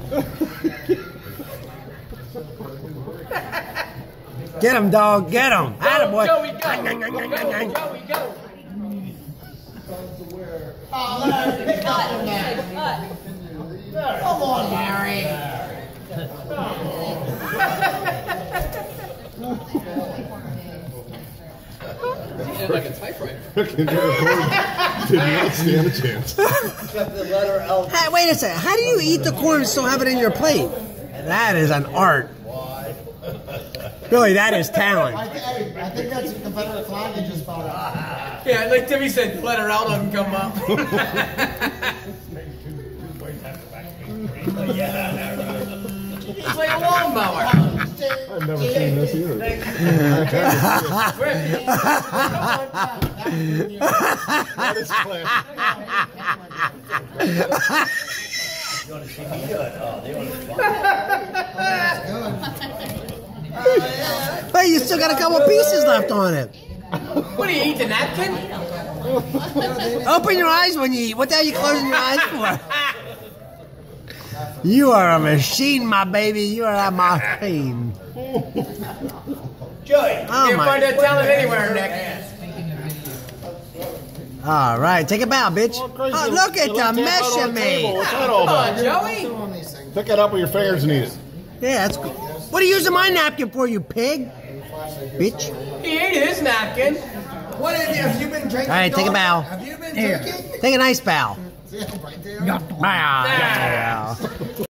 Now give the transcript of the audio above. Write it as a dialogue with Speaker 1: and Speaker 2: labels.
Speaker 1: Get him, dog. Get him. Attaboy.
Speaker 2: Joey, go. Joey, go.
Speaker 3: Oh, Larry, cut him, man. Come on, Larry.
Speaker 2: Like a typewriter.
Speaker 4: Did not stand a chance.
Speaker 1: Hey, wait a second. How do you eat the corn and still have it in your plate? That is an art. Really, that is talent.
Speaker 3: I think that's a Confederate flag you just found out.
Speaker 2: Yeah, like Timmy said, the letter L doesn't come up. It's like a lawnmower.
Speaker 4: I've never seen this either. That is classic.
Speaker 1: Hey, you still got a couple pieces left on it.
Speaker 2: What do you eat, the napkin?
Speaker 1: Open your eyes when you eat. What the hell are you closing your eyes for? You are a machine, my baby. You are a machine.
Speaker 2: Joey,
Speaker 1: Oh,
Speaker 2: can't
Speaker 1: my-
Speaker 2: find that talent anywhere, Nick.
Speaker 1: All right, take a bow, bitch. Oh, look at the mesh you made.
Speaker 4: What's that all
Speaker 2: Come on,
Speaker 4: about?
Speaker 2: Joey.
Speaker 4: Pick it up with your fingers and eat it.
Speaker 1: Yeah, that's good. What are you using my napkin for, you pig? Bitch.
Speaker 2: He ate his napkin.
Speaker 3: What have you been drinking?
Speaker 1: All right, take a bow.
Speaker 3: Have you been drinking?
Speaker 1: Take a nice bow.
Speaker 3: Yeah, right there.
Speaker 1: Bow.